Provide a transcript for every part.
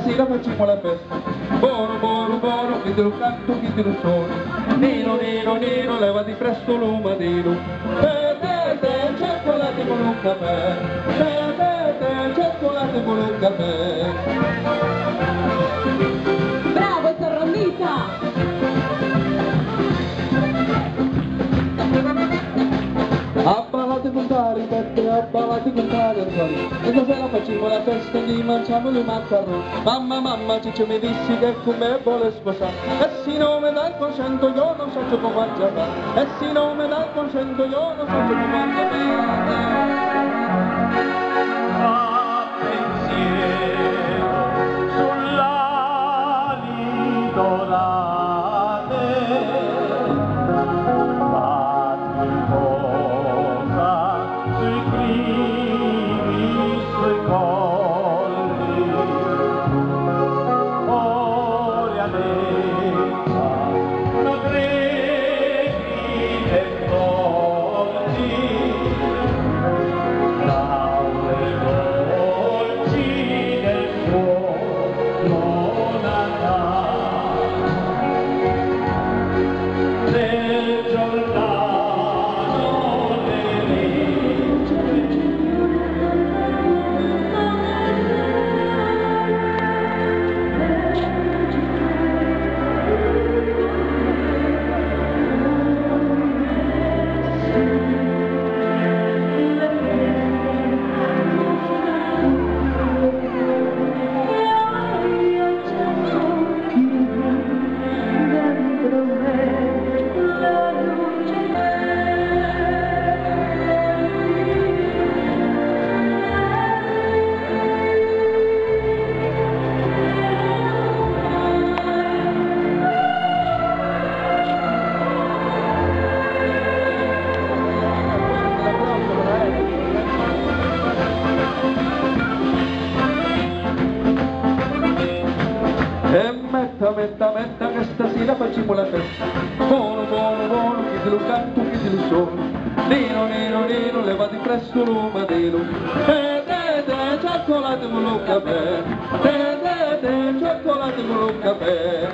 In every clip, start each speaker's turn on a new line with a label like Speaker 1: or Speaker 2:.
Speaker 1: stasera facciamo la festa. Buono, buono, buono, chi te lo canto, chi te lo suona. Nero, nero, nero, levati presto l'umadino. Te, cioccolate con un caffè. Te, cioccolate con un caffè.
Speaker 2: Bravo, Sorromita!
Speaker 1: Abballate contare, Peppe, abballate contare ancora. E stasera facciamo la festa e gli mangiamo le maccaroni. Mamma, mamma, Ciccio mi dissi che con me vuole sposare. E se non mi dà il consento io non so come mangiare. E se non mi dà il consento io non so come mangiare. Metta che stasera facciamo la festa. Buono, buono, buono, chi te lo canto, chi te lo suona. Nero, nero, nero, levati presto l'umadino. Te, cioccolate con un caffè. Te, cioccolate con un caffè.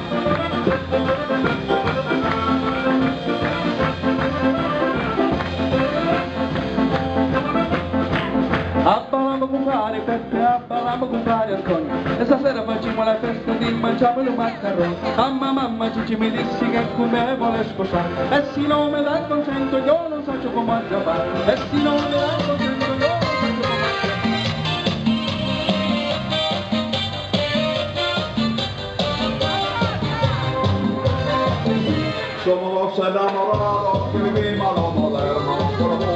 Speaker 1: Abballamo compare, Peppe, abballamo compare Antonio. E stasera facciamo la festa di mangiamo le maccaroni. Mamma, mamma, Cicci mi dissi che con me vuole sposare. E se non mi dà il consento io non so come mangiare. E se non mi dà il consento io non so come mangiare.
Speaker 3: Somos los enamorados que vivimos lo moderno.